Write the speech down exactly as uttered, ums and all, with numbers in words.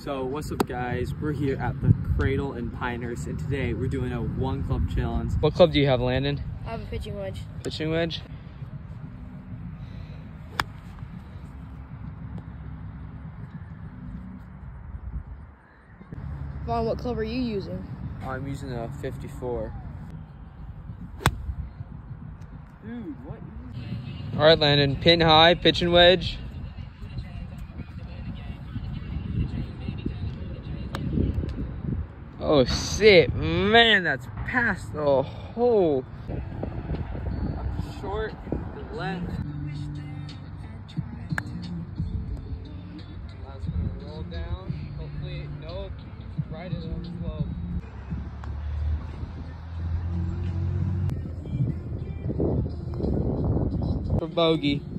So what's up guys, we're here at the Cradle in Pinehurst and today we're doing a one club challenge. What club do you have, Landon? I have a pitching wedge. Pitching wedge? Vaughn, what club are you using? I'm using a fifty-four. Dude, what? All right, Landon, pin high, pitching wedge. Oh, shit, man, that's past the hole. Up short, the left. That's gonna roll down. Hopefully, nope, right it on the slope. For bogey.